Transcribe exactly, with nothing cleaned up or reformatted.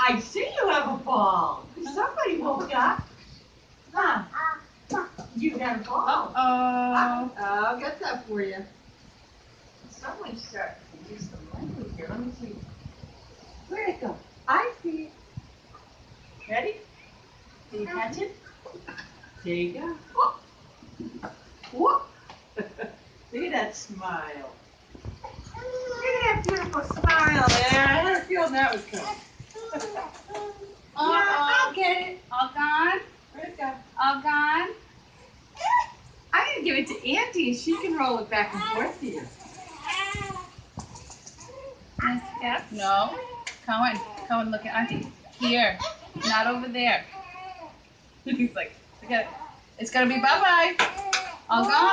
I see you have a ball. Somebody woke up. Huh? You got a ball. Uh-oh. I'll get that for you. Someone's starting to use the language here. Let me see. Where'd it go? I see it. Ready? Can you catch it? There you go. Whoop. Whoop. Look at that smile. Look at that beautiful smile there. I had a feeling that was coming. Uh-oh. Yeah, I'll get it. All gone? Where'd it go? All gone? I'm going to give it to Auntie and she can roll it back and forth to you. Yes, yes. No. Cohen. Cohen, look at Auntie. Here. Not over there. He's like, look at it. It's going to be bye-bye. All gone?